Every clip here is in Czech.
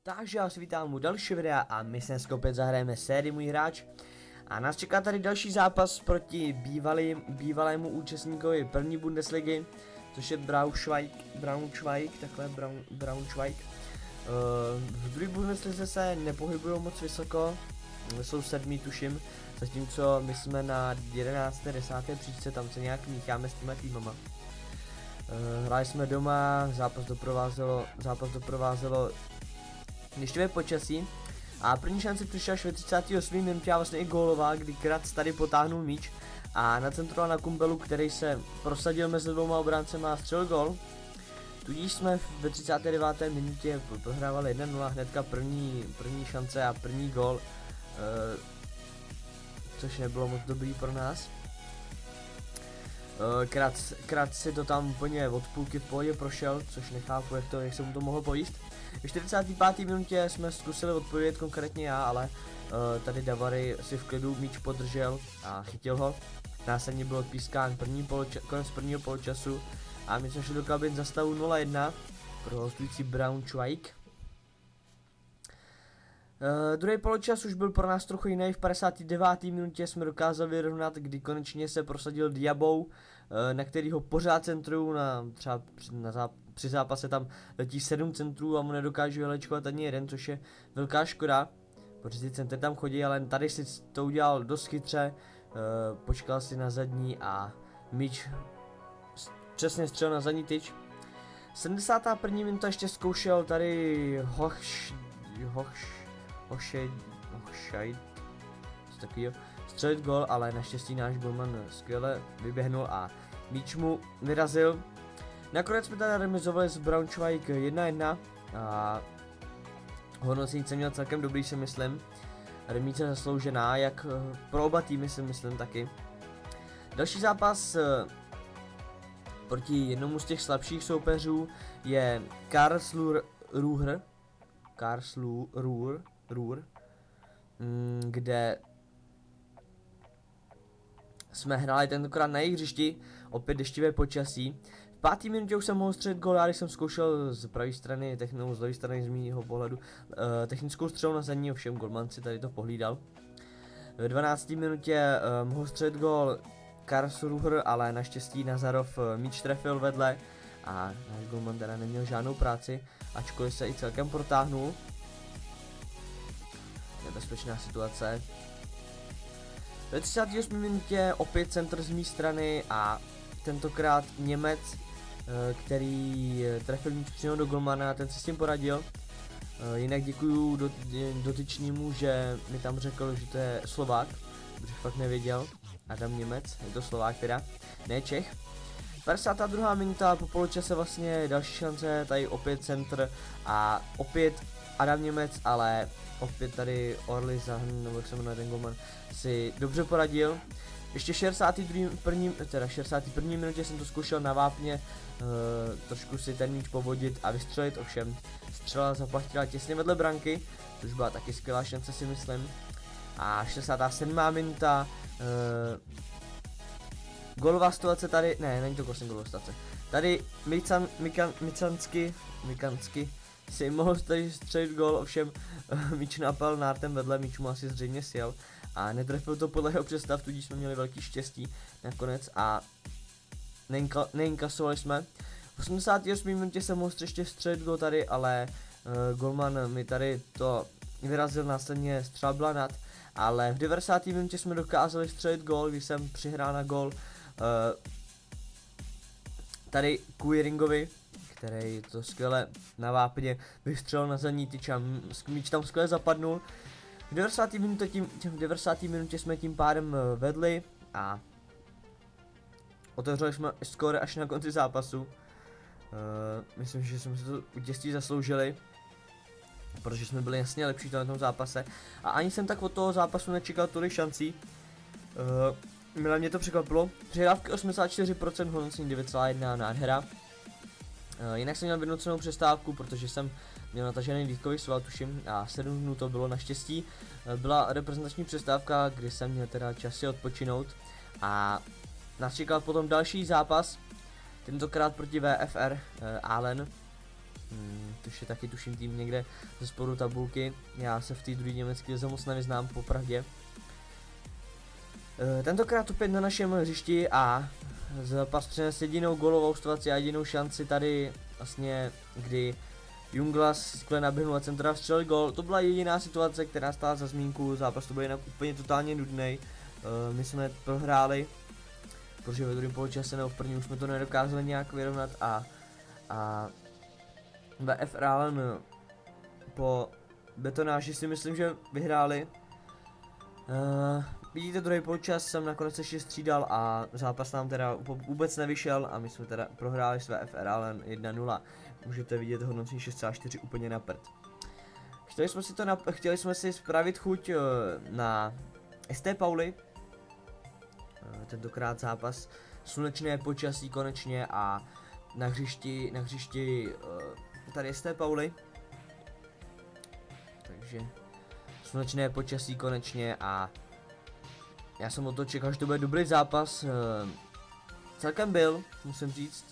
Takže já vás vítám u dalšího videa a my se dneska opět zahrajeme sérii Můj hráč. A nás čeká tady další zápas proti bývalému účastníkovi první Bundesligy, což je Braunschweig. V druhé Bundeslize se nepohybují moc vysoko, jsou 7. tuším, zatímco my jsme na 11. 10. příčce, tam se nějak mícháme s těma týmama. Hráli jsme doma, zápas doprovázelo deštivé počasí a první šanci přišla až ve 38. minutě a vlastně i gólová, kdy Kratz tady potáhnul míč a nacentroval na Kumbelu, který se prosadil mezi dvouma obráncema a střelil gól. Tudíž jsme ve 39. minutě prohrávali 1-0, hnedka první šance a první gól, což nebylo moc dobrý pro nás. Kratz si to tam úplně od půlky v pohodě prošel, což nechápu, jak se mu to mohlo pojíst. V 45. minutě jsme zkusili odpovědět, konkrétně já, ale tady Davary si v klidu míč podržel a chytil ho. Následně byl odpískán konec prvního poločasu a my jsme šli do kabin za stavu 0-1 pro hostující Braunschweig. Druhý poločas už byl pro nás trochu jiný. V 59. minutě jsme dokázali vyrovnat, kdy konečně se prosadil Diabou, na kterýho pořád centruju, při zápase tam letí 7 centrů a mu nedokáže vylečkovat ani jeden, což je velká škoda, protože ty centry tam chodí, ale tady si to udělal dost chytře, počkal si na zadní a míč přesně střelil na zadní tyč. 71. minuta ještě zkoušel tady Hochscheid, střelit gol, ale naštěstí náš golman skvěle vyběhnul a míč mu vyrazil. Nakonec jsme tady remizovali s Braunschweig 1-1 a hodnocení jsem měl celkem dobrý, si myslím. Remíce zasloužená, jak pro oba týmy, si myslím taky. Další zápas proti jednomu z těch slabších soupeřů je Karlsruhe, kde jsme hráli tentokrát na jejich hřišti, opět deštivé počasí. V 5. minutě už jsem mohl střelit gól, já když jsem zkoušel z pravé strany, z levé strany z mýho pohledu, technickou střelu na zadní, ovšem golman si tady to pohlídal. Ve 12. minutě mohl střelit gól Karlsruhe, ale naštěstí Nazarov míč trefil vedle a náš golman teda neměl žádnou práci, ačkoliv se i celkem protáhnul. Nebezpečná situace. Ve 38. minutě opět centr z mé strany a tentokrát Němec, který trefil míč přímo do golmana, ten si s tím poradil. Jinak děkuju dotyčnému, že mi tam řekl, že to je Slovák, protože fakt nevěděl. Adam Němec, je to Slovák teda, ne Čech. 52. minuta po poločase vlastně další šance, tady opět centr a opět Adam Němec, ale opět tady Orly Zahn, nebo jak se jmenuje ten golman, si dobře poradil. Ještě 61. minutě jsem to zkoušel na vápně, trošku si ten míč povodit a vystřelit, ovšem střela zaplatila těsně vedle branky, což byla taky skvělá šance, si myslím. A 67. minuta, gólová situace tady, ne, není to vlastně gólová situace. Tady Mikanský si mohl tady střelit gól, ovšem míč napal nártem vedle, míč mu asi zřejmě sjel a netrefil to podle jeho představ, tudíž jsme měli velký štěstí nakonec a neinkasovali jsme. V 88. minutě jsem mohl ještě střelit gól tady, ale golman mi tady to vyrazil, následně střela byla nad, ale v 90. minutě jsme dokázali střelit gól, když jsem přihrál na gól tady Kuiringovi, který to skvěle na vápně vystřelil na zadní tyč a míč tam skvěle zapadnul. V 90. minutě jsme tím pádem vedli a otevřeli jsme skóre až na konci zápasu. Myslím, že jsme si to vítězství zasloužili, protože jsme byli jasně lepší v tom zápase a ani jsem tak od toho zápasu nečekal tolik šancí. Milé mě to překvapilo. Přihrávky 84%, hodnocení 9,1, nádhera. Jinak jsem měl vynucenou přestávku, protože jsem měl natažený dýchový sval, tuším, a 7 dnů to bylo naštěstí. Byla reprezentační přestávka, kdy jsem měl teda čas si odpočinout a nás čekal potom další zápas, tentokrát proti VFR Aalen. což je taky tuším tým někde ze spodu tabulky. Já se v té druhé německé lize moc nevyznám, popravdě. Tentokrát opět na našem hřišti a zápas přines jedinou gólovou situaci a jedinou šanci tady vlastně, kdy Junglas skvěle naběhnul a centra vstřelil gól. To byla jediná situace, která stála za zmínku, zápas to byl jinak úplně totálně nudný. My jsme prohráli, protože ve druhém poločase nebo v prvním už jsme to nedokázali nějak vyrovnat a VF Ralen po betonáži si myslím, že vyhráli. Vidíte, druhý poločas jsem nakonec ještě střídal a zápas nám teda vůbec nevyšel a my jsme teda prohráli s VF Ralen 1-0. Můžete vidět hodnocení 6,4 úplně na prd. Chtěli jsme si spravit chuť na ST Pauli. Tentokrát zápas slunečné počasí konečně a na hřišti tady ST Pauli. Takže slunečné počasí konečně a já jsem od toho čekal, že to bude dobrý zápas. Celkem byl, musím říct.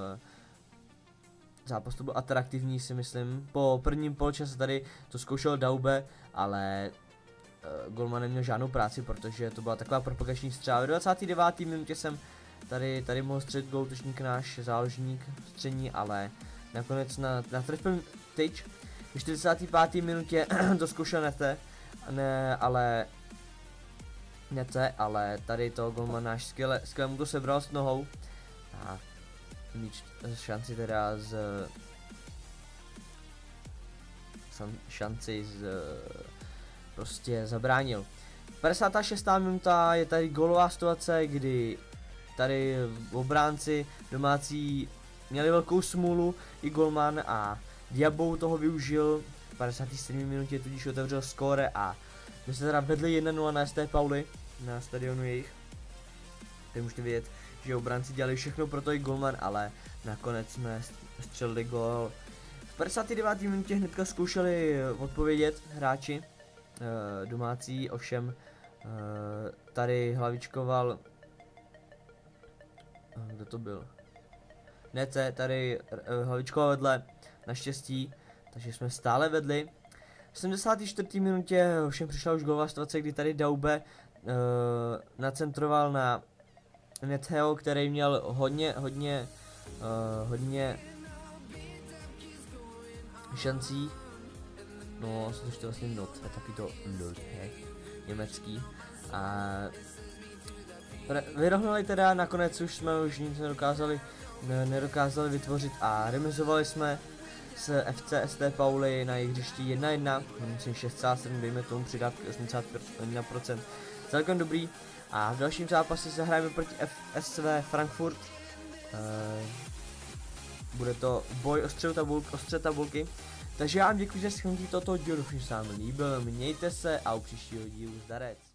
Zápas to byl atraktivní, si myslím. Po prvním poločase tady to zkoušel Daube, ale golman neměl žádnou práci, protože to byla taková propagační střela. Ve 29. minutě jsem tady mohl střelit gól útočník náš záložník střední, ale nakonec natrefil tyč. V 45. minutě to zkoušel Nete, ale tady to golman náš skvěle mu to sebral s nohou a míč šanci teda prostě zabránil. 56. minuta je tady gólová situace, kdy tady obránci domácí měli velkou smůlu i golman a Diabou toho využil. V 57. minutě tudíž otevřel skóre a my jsme teda vedli 1-0 na ST Pauli, na stadionu jejich. Tady můžete vidět, že obránci dělali všechno pro to i golman, ale nakonec jsme střelili gól. V 59. minutě hnedka zkoušeli odpovědět hráči domácí, ovšem tady hlavičkoval, kdo to byl? Nece, tady hlavičkoval vedle, naštěstí, takže jsme stále vedli. V 74. minutě ovšem přišla už gólová situace, kdy tady Daube nacentroval na Netheho, který měl hodně šancí. No, což to vlastně not, je taky to not, německý. A vyrovnali teda, nakonec už jsme nic nedokázali vytvořit a remizovali jsme s FC ST Pauli na jejich hřišti 1-1, myslím 6,7, dejme tomu přidat 81%. Celkem dobrý. A v dalším zápase se hrajeme proti FSV Frankfurt. Bude to boj o střed tabulky. Takže já vám děkuji, že jste toto díl, doufám, že se vám líbil. Mějte se a u příštího dílu zdarec.